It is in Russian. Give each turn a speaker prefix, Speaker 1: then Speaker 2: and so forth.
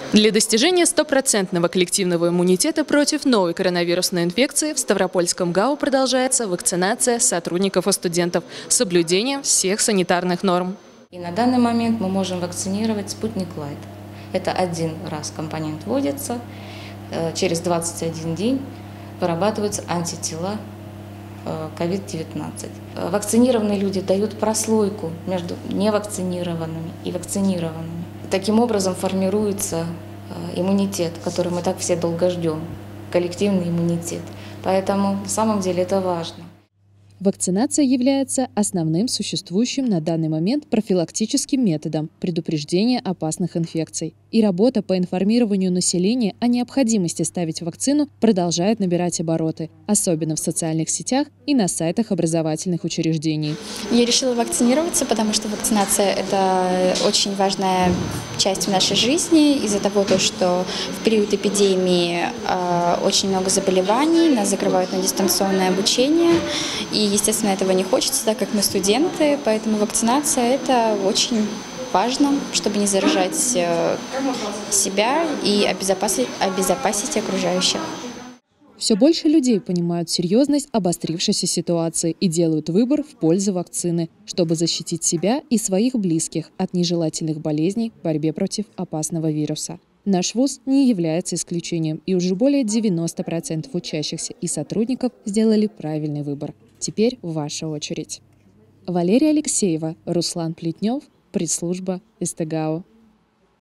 Speaker 1: Для достижения стопроцентного коллективного иммунитета против новой коронавирусной инфекции в Ставропольском ГАУ продолжается вакцинация сотрудников и студентов с соблюдением всех санитарных норм.
Speaker 2: И на данный момент мы можем вакцинировать «Спутник Лайт». Это один раз компонент вводится, через 21 день вырабатываются антитела COVID-19. Вакцинированные люди дают прослойку между невакцинированными и вакцинированными. Таким образом формируется иммунитет, который мы так все долго ждем, коллективный иммунитет. Поэтому на самом деле это важно.
Speaker 1: Вакцинация является основным существующим на данный момент профилактическим методом предупреждения опасных инфекций. И работа по информированию населения о необходимости ставить вакцину продолжает набирать обороты, особенно в социальных сетях и на сайтах образовательных учреждений.
Speaker 3: Я решила вакцинироваться, потому что вакцинация – это очень важная часть в нашей жизни из-за того, что в период эпидемии очень много заболеваний, нас закрывают на дистанционное обучение, и, естественно, этого не хочется, так как мы студенты, поэтому вакцинация – это очень важно, чтобы не заражать себя и обезопасить окружающих.
Speaker 1: Все больше людей понимают серьезность обострившейся ситуации и делают выбор в пользу вакцины, чтобы защитить себя и своих близких от нежелательных болезней в борьбе против опасного вируса. Наш вуз не является исключением, и уже более 90% учащихся и сотрудников сделали правильный выбор. Теперь ваша очередь. Валерия Алексеева, Руслан Плетнев, пресс-служба СТГАУ.